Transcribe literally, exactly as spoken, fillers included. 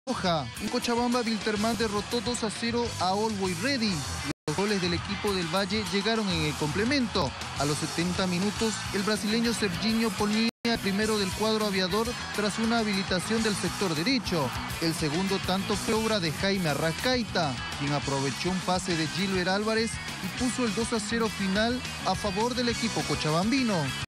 Roja. En Cochabamba, Wilterman derrotó dos a cero a Always Ready. Los goles del equipo del Valle llegaron en el complemento. A los setenta minutos, el brasileño Serginho ponía el primero del cuadro aviador tras una habilitación del sector derecho. El segundo tanto fue obra de Jaime Arrascaita, quien aprovechó un pase de Gilbert Álvarez y puso el dos a cero final a favor del equipo cochabambino.